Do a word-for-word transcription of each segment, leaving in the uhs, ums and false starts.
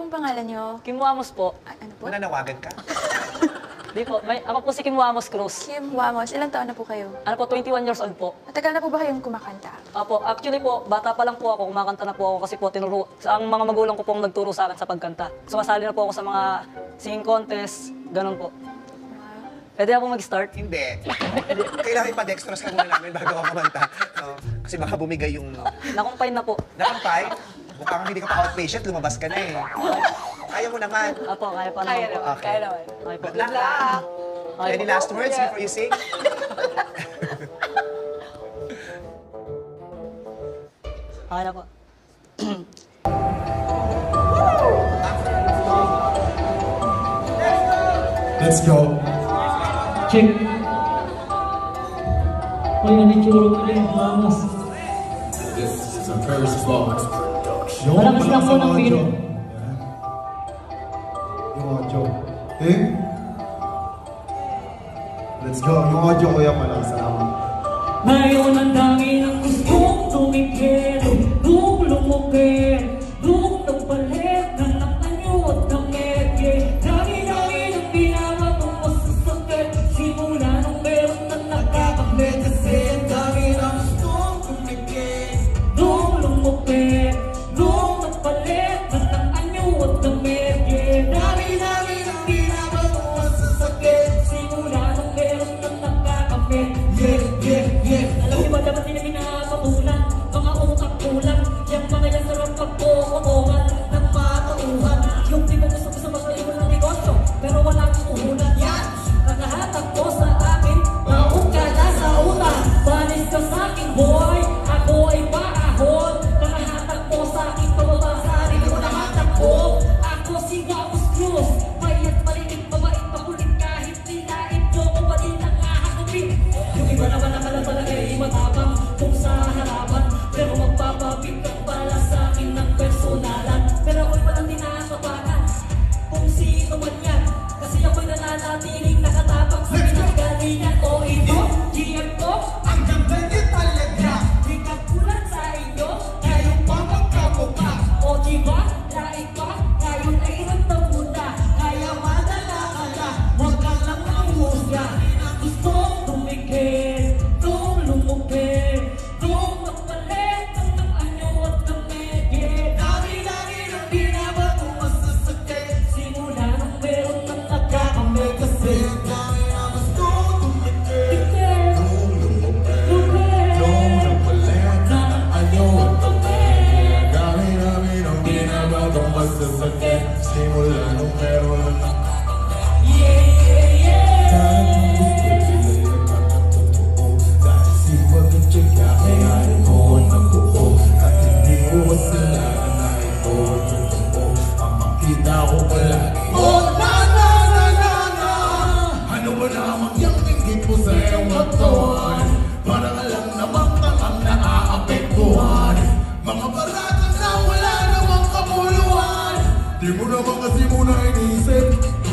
pong pangalan niyo? Kim Wamos po. Ah, ano po? Mananawagan ka? Di po, may, ako po si Kim Wamos Cruz. Kim Wamos. Ilang taon na po kayo? Ano po, twenty-one years old po. Matagal na po ba kayong kumakanta? Opo, actually po, bata pa lang po ako, kumakanta na po ako kasi po tinuro, ang mga magulang ko pong nagturo sa akin sa pagkanta. Sumasali na po ako sa mga singing contest, ganun po. Pwede na po mag-start? Hindi. Kailangan ipa-dextrose ka muna namin bago ka kumanta. No? Kasi baka bumigay yung... Nakumpay na po. Nakampay? Mukhang hindi ka pa outpatient, lumabas ka na eh. Kaya mo naman. Opo, kaya pa Kaya naman po. naman, Okay. kaya naman. Okay po. Good luck. ah. Okay Any po. last words before you sing? Okay na po. Let's go. Check. Ay, nanitsuro ko rin. Vamos. This is a first box. Malakas lang po ng beat. Yung audio. Eh? Let's go. Yung audio ko yan pala. Salamat. Ngayon ang dami ng gustong tumigil. Nung lumukir. Nung nagpalit na ng anyo at ng medye. Dami-dami ng binawa kong masasakit. Simula nung meron na nakakabit. Kasi ang dami ng gustong tumigil. Nung lumukir. Nung nagpalit na ng anyo at ng medye. Dami-dami ng binawa kong masasakit. Simula nung meron na nakakabit. Yeah, yeah, yeah. Alam niyo ba dapat nila pinapatulan? Mga utak kulang. Yung mga yan sarap pagkukukuhan ng matauhan. Yung di mo gusto ko sa magpaliwan ng negosyo, pero wala akong uhulan. Yan! Nakahatag ko sa akin, maong ka na sa utang. Balis ka sa akin, boy, ako ay paahon. Nakahatag ko sa akin, pababa sa sarili ko nakahatag ko. Ako si Wamos Cruz, mayat maliit, mabait, makulit kahit nilait nyo ko pa din ang ahakapin. Yung iba naman akala talaga ay matapang kung sa harapan, pero magpapapit ka pala sa akin ng personalan. Pero ako'y palang tinatapakan kung sino man yan, kasi ako'y nananatiling nakatapang sa pinanggalingan. O ito, G M ko, ang ganda niya talaga. Di katulad sa inyo, ngayon pa magkamukha. O diba, laig pa, ngayon ay iramdam mo na. Kaya madala ka na, huwag ka lang mamusga. Gusto tumigil, nung lumukil, nung nagpalit ng ng anyo at ng medye. Dami-dami ng binawa kong masasakit. Simula nung meron ng nagkakamay. Kasi ang dami na gusto tumigil. Nung lumukil, nung nagpalit ng anyo at ng medye. Dami-dami ng ginawa kong masasakit. Simula nung meron ng Yeah, yeah, yeah. Dahil gusto nila ang totoo. Dahil si Pag-check kaya ito ang buo. At hindi ko wasalanan na ito ang totoo. Ang makita ko palagi. Oh, na na na na na. Ano ba namang yung tingin ko sa iyong katawan? Parang alam namang tamang naaapektuhan. Mga barata na wala namang kamuluhan. Di mo naman kasi muna inisip.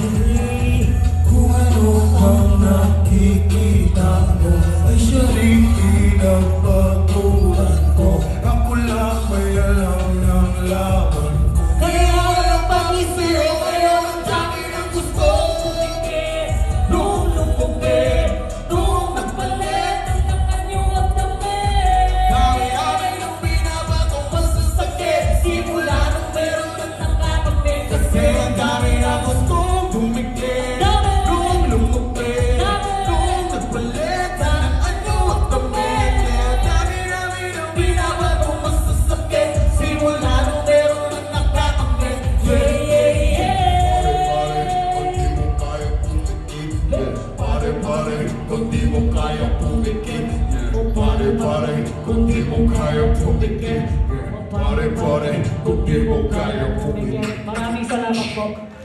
Kung ano ang nakikita mo ay siya rin pinagpatulan ko. Ako lang may alam ng laban ko. Kaya walang pag-isip, kaya ang dami ng gusto tumigil. Nung lumukil, nung nagpalit ng ng anyo at ng medye. Dami-dami ng binawa kong masasakit. Simula nung meron ng nakakapit. Kasi ang dami na gustong tumigil. Nung lumukil, nung nagpalit ng anyo at ng medye. Dami-dami ng Binawa kong masasakit. Simula nung meron ng nakakapit. Yeah, yeah, yeah. Pare-pare, kung di mo kaya pumikit. Pare-pare, kung di mo kaya pumikit. Pare-pare, kung di mo kaya pumikit. Maraming salamat po.